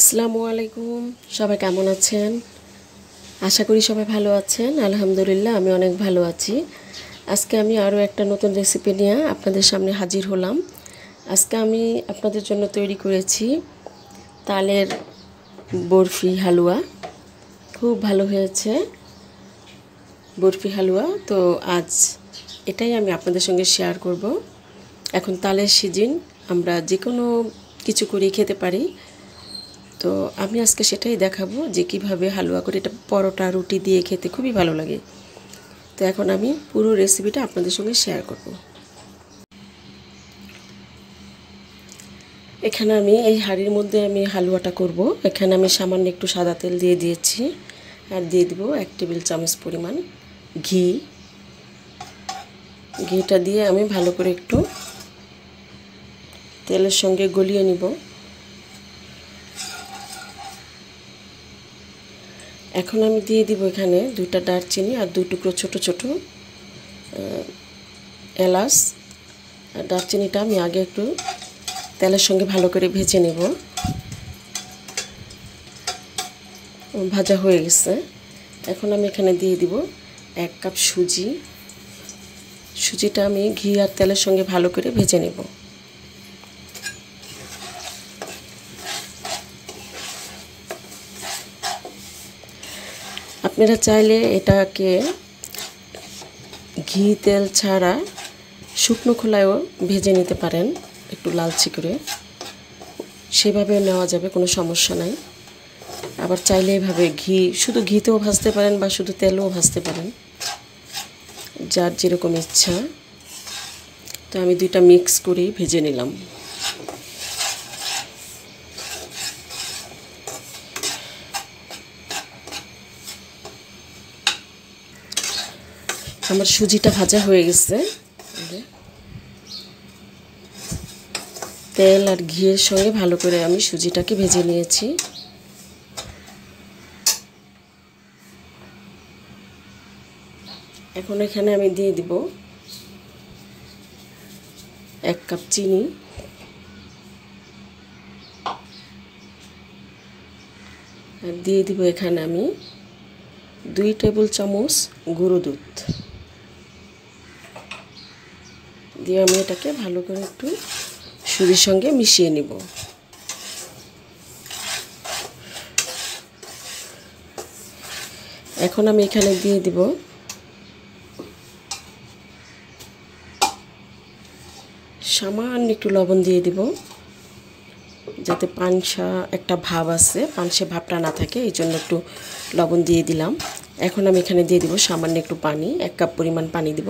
আসসালামু আলাইকুম। সবাই কেমন আছেন? আশা করি সবাই ভালো আছেন। আলহামদুলিল্লাহ আমি অনেক ভালো আছি। আজকে আমি আরও একটা নতুন রেসিপি নিয়ে আপনাদের সামনে হাজির হলাম। আজকে আমি আপনাদের জন্য তৈরি করেছি তালের বরফি হালুয়া। খুব ভালো হয়েছে বরফি হালুয়া। তো আজ এটাই আমি আপনাদের সঙ্গে শেয়ার করব। এখন তালের সিজন, আমরা যে কোনো কিছু করে খেতে পারি। তো আমি আজকে সেটাই দেখাবো যে কিভাবে হালুয়া করে, এটা পরোটা রুটি দিয়ে খেতে খুবই ভালো লাগে। তো এখন আমি পুরো রেসিপিটা আপনাদের সঙ্গে শেয়ার করব। এখানে আমি এই হাঁড়ির মধ্যে আমি হালুয়াটা করব। এখানে আমি সামান্য একটু সাদা তেল দিয়ে দিয়েছি, আর দিয়ে দিব 1 টেবিল চামচ পরিমাণ ঘি। ঘিটা দিয়ে আমি ভালো করে একটু তেলের সঙ্গে গলিয়ে নিব। এখন আমি দিয়ে দিব এখানে 2টা দারচিনি আর 2 টুকরো ছোট ছোট এলাচ। আর দারচিনিটা আমি আগে একটু তেলের সঙ্গে ভালো করে ভেজে নেব। ভাজা হয়ে গেছে। এখন আমি এখানে দিয়ে দিব 1 কাপ সুজি। সুজিটা আমি ঘি আর তেলের সঙ্গে ভালো করে ভেজে নেব। আপনারা চাইলে এটাকে ঘি তেল ছাড়া শুকনো খোলায়ও ভেজে নিতে পারেন, একটু লালচে করে, সেভাবে নেওয়া যাবে, কোনো সমস্যা নাই। আবার চাইলে এভাবে শুধু ঘিতেও ভাজতে পারেন বা শুধু তেলেও ভাজতে পারেন, যার যেরকম ইচ্ছা। তো আমি 2টা মিক্স করেই ভেজে নিলাম। আমার সুজিটা ভাজা হয়ে গেছে। তেল আর ঘিয়ের সঙ্গে ভালো করে আমি সুজিটাকে ভেজে নিয়েছি। এখন এখানে আমি দিয়ে দিব 1 কাপ চিনি, আর দিয়ে দিব এখানে আমি 2 টেবিল চামচ গুঁড়ো দুধ দিয়ে আমি এটাকে ভালো করে একটু সুজির সঙ্গে মিশিয়ে নিব। এখন আমি এখানে দিয়ে দিব সামান্য একটু লবণ দিয়ে দিব, যাতে পানসা একটা ভাব আছে, পানসে ভাবটা না থাকে, এই জন্য একটু লবণ দিয়ে দিলাম। এখন আমি এখানে দিয়ে দিব সামান্য একটু পানি, 1 কাপ পরিমাণ পানি দিব।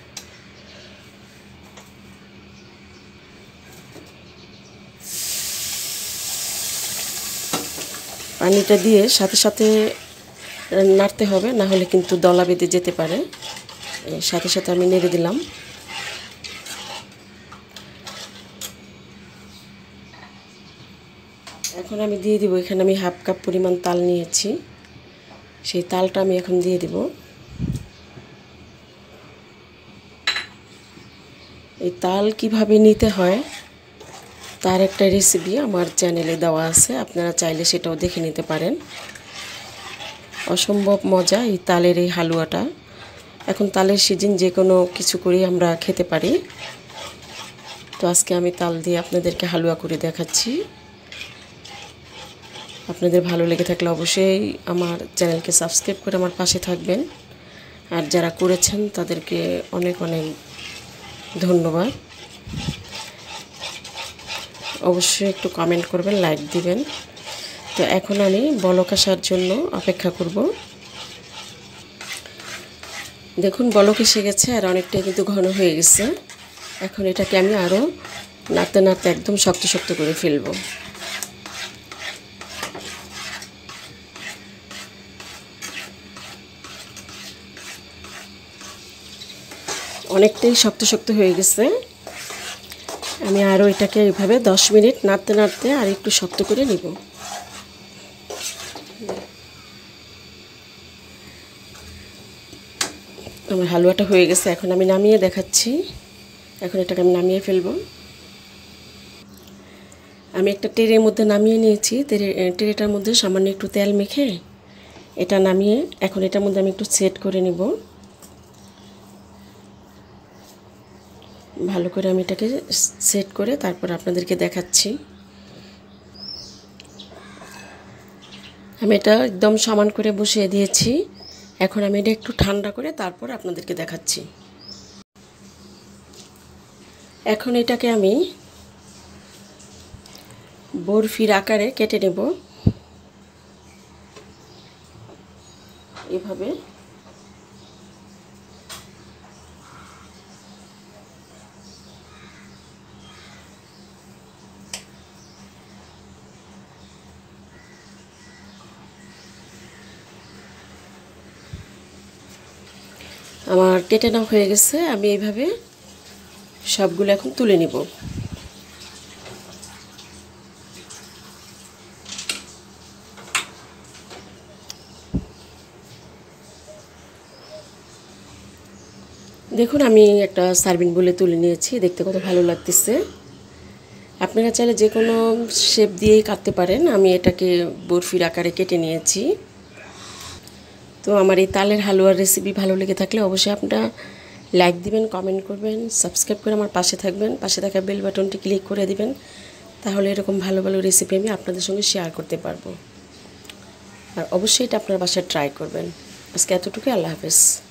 পানিটা দিয়ে সাথে সাথে নাড়তে হবে, না হলে কিন্তু দলা বেঁধে যেতে পারে। সাথে সাথে আমি নেড়ে দিলাম। এখন আমি দিয়ে দিব, এখানে আমি 1/2 কাপ পরিমাণ তাল নিয়েছি, সেই তালটা আমি এখন দিয়ে দিব। এই তাল কিভাবে নিতে হয় তার একটা রেসিপি আমার চ্যানেলে দেওয়া আছে, আপনারা চাইলে সেটাও দেখে নিতে পারেন। অসম্ভব মজা এই তালের এই হালুয়াটা। এখন তালের সিজন, যে কোনো কিছু করেই আমরা খেতে পারি। তো আজকে আমি তাল দিয়ে আপনাদেরকে হালুয়া করে দেখাচ্ছি। আপনাদের ভালো লেগে থাকলে অবশ্যই আমার চ্যানেলকে সাবস্ক্রাইব করে আমার পাশে থাকবেন। আর যারা করেছেন তাদেরকে অনেক অনেক ধন্যবাদ। অবশ্যই একটু কমেন্ট করবেন, লাইক দিবেন। তো এখন আমি বলক আসার জন্য অপেক্ষা করব। দেখুন বলক এসে গেছে, আর অনেকটাই কিন্তু ঘন হয়ে গেছে। এখন এটাকে আমি আরও নাড়তে নাড়তে একদম শক্ত শক্ত করে ফেলব। অনেকটাই শক্ত শক্ত হয়ে গেছে। আমি আরও এটাকে এইভাবে 10 মিনিট নাড়তে নাড়তে আর একটু শক্ত করে নিব। আমার হালুয়াটা হয়ে গেছে, এখন আমি নামিয়ে দেখাচ্ছি। এখন এটাকে আমি নামিয়ে ফেলব। আমি একটা ট্রের মধ্যে নামিয়ে নিয়েছি। ট্রেটার মধ্যে সামান্য একটু তেল মেখে এটা নামিয়ে এখন এটার মধ্যে আমি একটু সেট করে নিব। ভালো করে আমি এটাকে সেট করে তারপর আপনাদেরকে দেখাচ্ছি। আমি এটা একদম সমান করে বসিয়ে দিয়েছি। এখন আমি এটা একটু ঠান্ডা করে তারপর আপনাদেরকে দেখাচ্ছি। এখন এটাকে আমি বরফির আকারে কেটে নেব এভাবে। আমার কেটে নেওয়া হয়ে গেছে। আমি এইভাবে সবগুলো এখন তুলে নিব। দেখুন আমি একটা সার্ভিং বলে তুলে নিয়েছি, দেখতে কত ভালো লাগতেছে। আপনারা চাইলে যে কোনো শেপ দিয়েই কাটতে পারেন। আমি এটাকে বরফির আকারে কেটে নিয়েছি। তো আমার এই তালের হালুয়ার রেসিপি ভালো লেগে থাকলে অবশ্যই আপনারা লাইক দিবেন, কমেন্ট করবেন, সাবস্ক্রাইব করে আমার পাশে থাকবেন। পাশে থাকা বেল বাটনটি ক্লিক করে দিবেন, তাহলে এরকম ভালো ভালো রেসিপি আমি আপনাদের সঙ্গে শেয়ার করতে পারবো। আর অবশ্যই এটা আপনার বাসায় ট্রাই করবেন। আজকে এতটুকু, আল্লাহ হাফেজ।